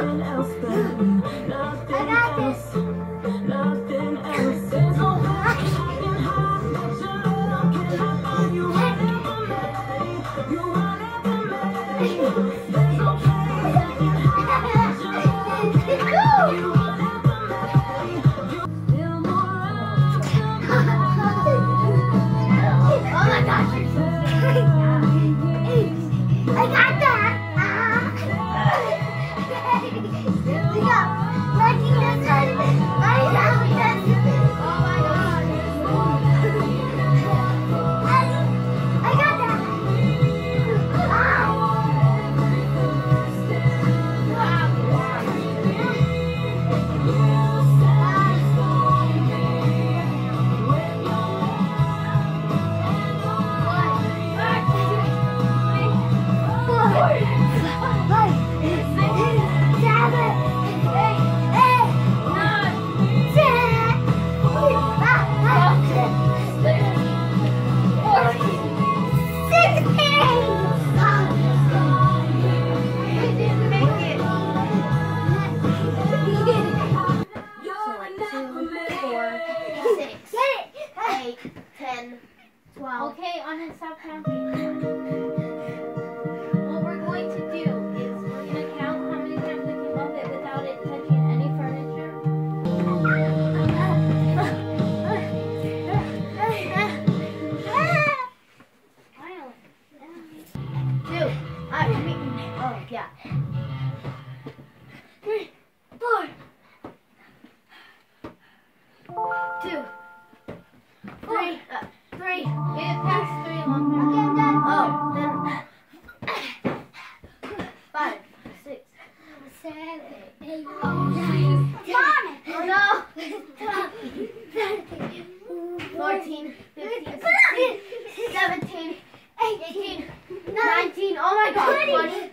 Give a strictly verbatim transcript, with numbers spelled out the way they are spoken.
Okay, on his stop counting. What we're going to do is we're going to count how many times we can bump it without it touching any furniture. Two. I mean, oh yeah. Three, four. Two. Three. Uh, Three. We have passed three long time. Okay, I'm done. Oh, then five, six, seven, eight, nine, ten. Oh no. Fourteen, fifteen, sixteen, seventeen, eighteen, nineteen. Oh my God. twenty.